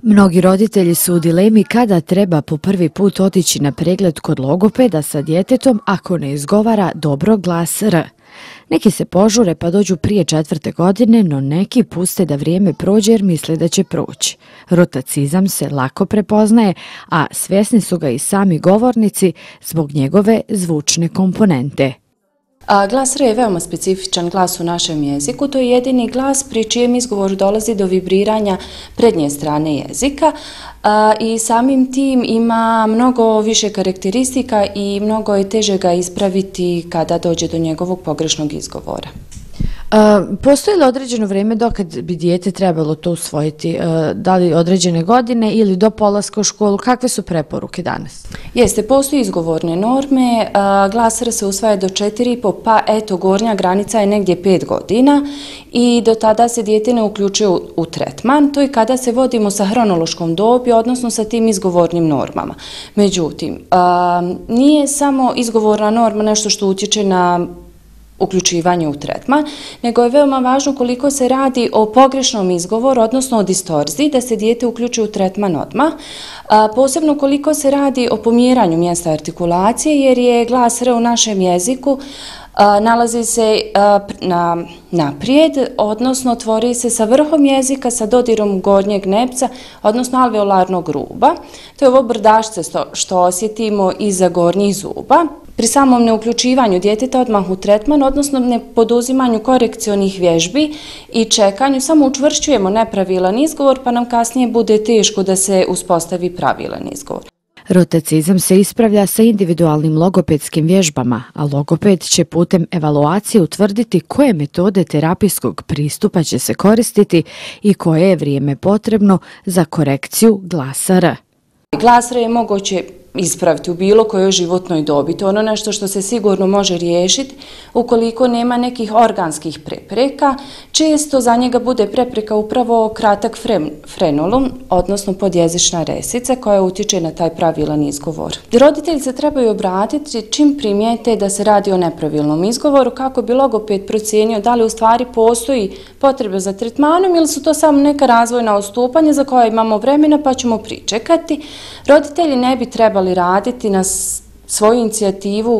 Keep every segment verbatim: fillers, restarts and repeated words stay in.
Mnogi roditelji su u dilemi kada treba po prvi put otići na pregled kod logopeda sa djetetom ako ne izgovara dobro glas R. Neki se požure pa dođu prije četvrte godine, no neki puste da vrijeme prođe jer misle da će proći. Rotacizam se lako prepoznaje, a svjesni su ga i sami govornici zbog njegove zvučne komponente. A glas R je veoma specifičan glas u našem jeziku. To je jedini glas pri čijem izgovoru dolazi do vibriranja prednje strane jezika a, i samim tim ima mnogo više karakteristika i mnogo je teže ga ispraviti kada dođe do njegovog pogrešnog izgovora. Uh, postoji li određeno vrijeme dokad bi dijete trebalo to usvojiti? Uh, da li određene godine ili do polaska u školu? Kakve su preporuke danas? Jeste, postoji izgovorne norme. Uh, glas R se usvaja do četiri i po, pa eto, gornja granica je negdje pet godina i do tada se dijete ne uključuje u, u tretman. To je kada se vodimo sa hronološkom dobi, odnosno sa tim izgovornim normama. Međutim, uh, nije samo izgovorna norma nešto što utječe na uključivanje u tretman, nego je veoma važno koliko se radi o pogrešnom izgovoru, odnosno o distorziji, da se dijete uključi u tretman odmah. A, posebno koliko se radi o pomjeranju mjesta artikulacije, jer je glas R u našem jeziku a, nalazi se a, na, naprijed, odnosno tvori se sa vrhom jezika, sa dodirom gornjeg nepca, odnosno alveolarnog ruba. To je ovo brdašce što, što osjetimo iza gornjih zuba. Pri samom neuključivanju djeteta odmah u tretman, odnosno ne poduzimanju korekcionih vježbi i čekanju, samo učvršćujemo nepravilan izgovor, pa nam kasnije bude teško da se uspostavi pravilan izgovor. Rotacizam se ispravlja sa individualnim logopedskim vježbama, a logoped će putem evaluacije utvrditi koje metode terapijskog pristupa će se koristiti i koje je vrijeme potrebno za korekciju glasa R. Glas R je moguće ispraviti u bilo kojoj životnoj dobi. To je ono nešto što se sigurno može riješiti ukoliko nema nekih organskih prepreka. Često za njega bude prepreka upravo kratak frenulum, odnosno podjezična resica koja utječe na taj pravilan izgovor. Roditelji se trebaju obratiti čim primijete da se radi o nepravilnom izgovoru kako bi logoped procijenio da li u stvari postoji potreba za tretmanom ili su to samo neka razvojna odstupanja za koja imamo vremena pa ćemo pričekati. Roditelji ne bi trebali raditi na svoju inicijativu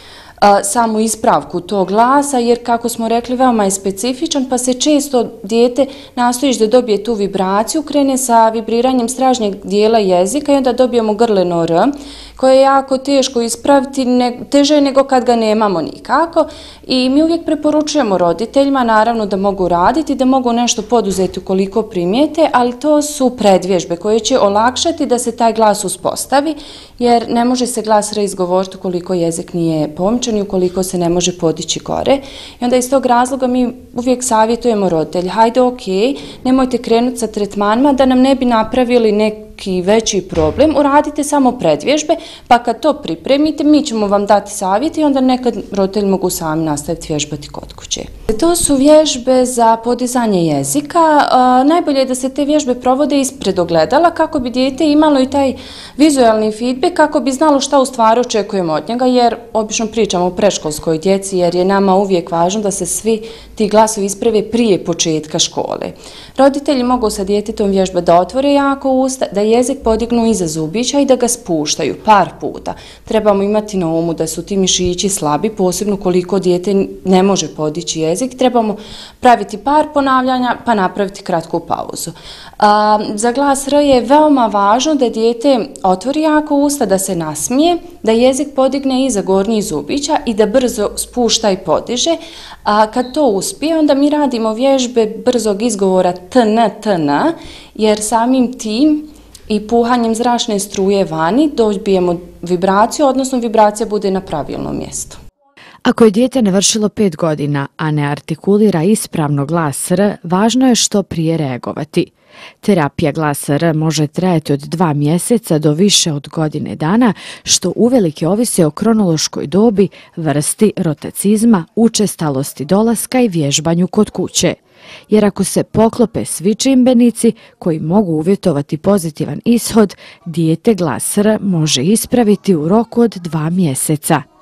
a, samu ispravku tog glasa, jer kako smo rekli veoma je specifičan, pa se često dijete nastojiš da dobije tu vibraciju, krene sa vibriranjem stražnjeg dijela jezika i onda dobijemo grleno R, koje je jako teško ispraviti, ne, teže je nego kad ga nemamo nikako. I mi uvijek preporučujemo roditeljima, naravno da mogu raditi, da mogu nešto poduzeti ukoliko primijete, ali to su predvježbe koje će olakšati da se taj glas uspostavi, jer ne može se glas R izgovoriti ukoliko jezik nije pomčan i ukoliko se ne može podići gore. I onda iz tog razloga mi uvijek savjetujemo roditelji, hajde ok, nemojte krenuti sa tretmanima da nam ne bi napravili neki veći problem, uradite samo predvježbe, pa kad to pripremite, mi ćemo vam dati savjet i onda nekad roditelji mogu sami nastaviti vježbati kod kuće. To su vježbe za podizanje jezika. A, najbolje je da se te vježbe provode ispred ogledala kako bi dijete imalo i taj vizualni feedback, kako bi znalo šta u stvari očekujemo od njega, jer obično pričamo o predškolskoj djeci, jer je nama uvijek važno da se svi ti glasovi isprave prije početka škole. Roditelji mogu sa djetetom vježbati da otvore jako usta, da jezik podignu iza zubića i da ga spuštaju par puta. Trebamo imati na umu da su ti mišići slabi, posebno koliko dijete ne može podići jezik. Trebamo praviti par ponavljanja pa napraviti kratku pauzu. A, za glas R je veoma važno da dijete otvori jako usta, da se nasmije, da jezik podigne iza gornjih zubića i da brzo spušta i podiže. A kad to uspije, onda mi radimo vježbe brzog izgovora tn, tn, jer samim tim i puhanjem zračne struje vani dobijemo vibraciju, odnosno vibracija bude na pravilnom mjestu. Ako je dijete navršilo pet godina, a ne artikulira ispravno glas R, važno je što prije reagovati. Terapija glasa R može trajati od dva mjeseca do više od godine dana, što uvelike ovisi o kronološkoj dobi, vrsti rotacizma, učestalosti dolaska i vježbanju kod kuće. Jer ako se poklope svi čimbenici koji mogu uvjetovati pozitivan ishod, dijete glas R može ispraviti u roku od dva mjeseca.